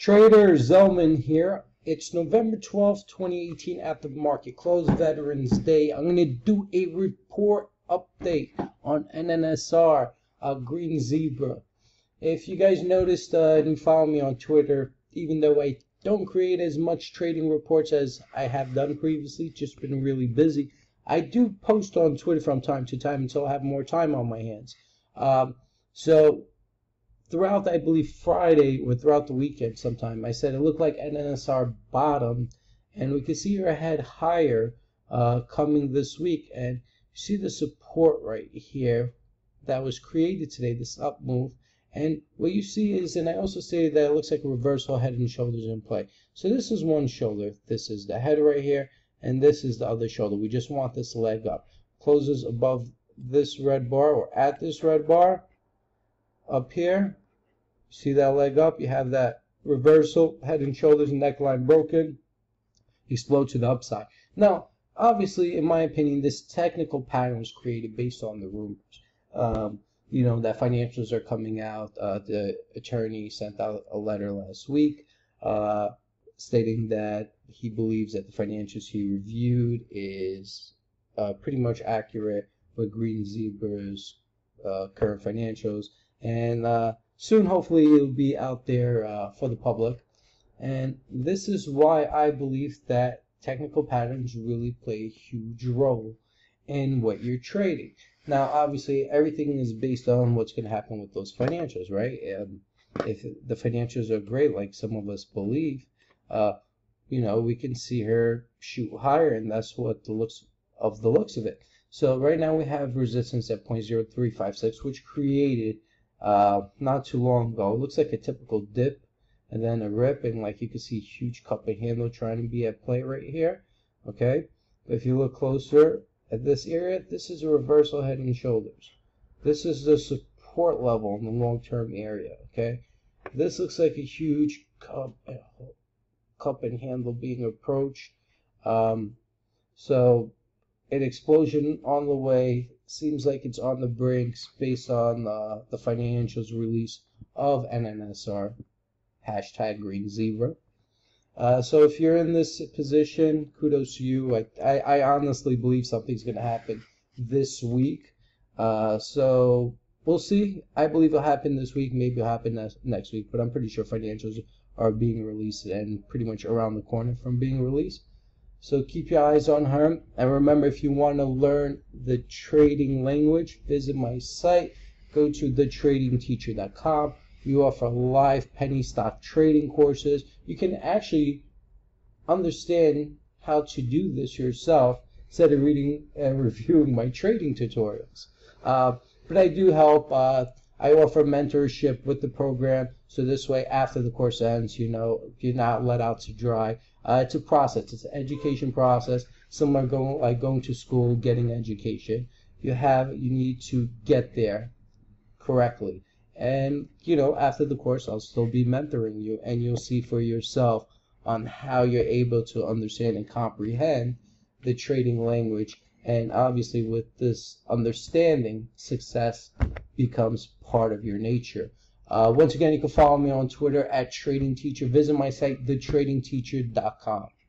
Trader Zellman here. It's November 12th, 2018 at the market close, Veterans Day. I'm going to do a report update on NNSR, Green Zebra. If you guys noticed and you follow me on Twitter, even though I don't create as much trading reports as I have done previously, just been really busy, I do post on Twitter from time to time until I have more time on my hands. So throughout, I believe, Friday or throughout the weekend sometime, I said it looked like NNSR bottom, and we can see her head higher coming this week. And you see the support right here that was created today, this up move. And what you see is, and I also say that it looks like a reversal head and shoulders in play. So this is one shoulder. This is the head right here, and this is the other shoulder. We just want this leg up. Closes above this red bar or at this red bar up here. See that leg up? You have that reversal, head and shoulders, neckline broken, explode to the upside. Now, obviously, in my opinion, this technical pattern was created based on the rumors. You know, that financials are coming out. The attorney sent out a letter last week stating that he believes that the financials he reviewed is pretty much accurate with Green Zebra's current financials. And soon, hopefully, it'll be out there for the public. And this is why I believe that technical patterns really play a huge role in what you're trading. Now, obviously, everything is based on what's going to happen with those financials, right? If the financials are great, like some of us believe, you know, we can see her shoot higher, and that's what the looks of it. So right now we have resistance at 0.0356, which created not too long ago. It looks like a typical dip and then a rip, and like you can see, huge cup and handle trying to be at play right here. Okay, but if you look closer at this area, this is a reversal head and shoulders. This is the support level in the long-term area. Okay, this looks like a huge cup and handle being approached. So an explosion on the way. Seems like it's on the brinks based on the financials release of NNSR, hashtag Green Zebra. So if you're in this position, kudos to you. I honestly believe something's going to happen this week. So we'll see. I believe it'll happen this week. Maybe it'll happen next week. But I'm pretty sure financials are being released and pretty much around the corner from being released. So keep your eyes on her. And remember, if you want to learn the trading language, visit my site. Go to thetradingteacher.com. We offer live penny stock trading courses. You can actually understand how to do this yourself instead of reading and reviewing my trading tutorials. But I do help. I offer mentorship with the program, so this way, after the course ends, you know, you're not let out to dry. It's a process. It's an education process. Similar going to school, getting education. You need to get there correctly. And, you know, after the course, I'll still be mentoring you, and you'll see for yourself on how you're able to understand and comprehend the trading language. And obviously, with this understanding, success becomes part of your nature. Once again, you can follow me on Twitter at Trading Teacher. Visit my site, thetradingteacher.com.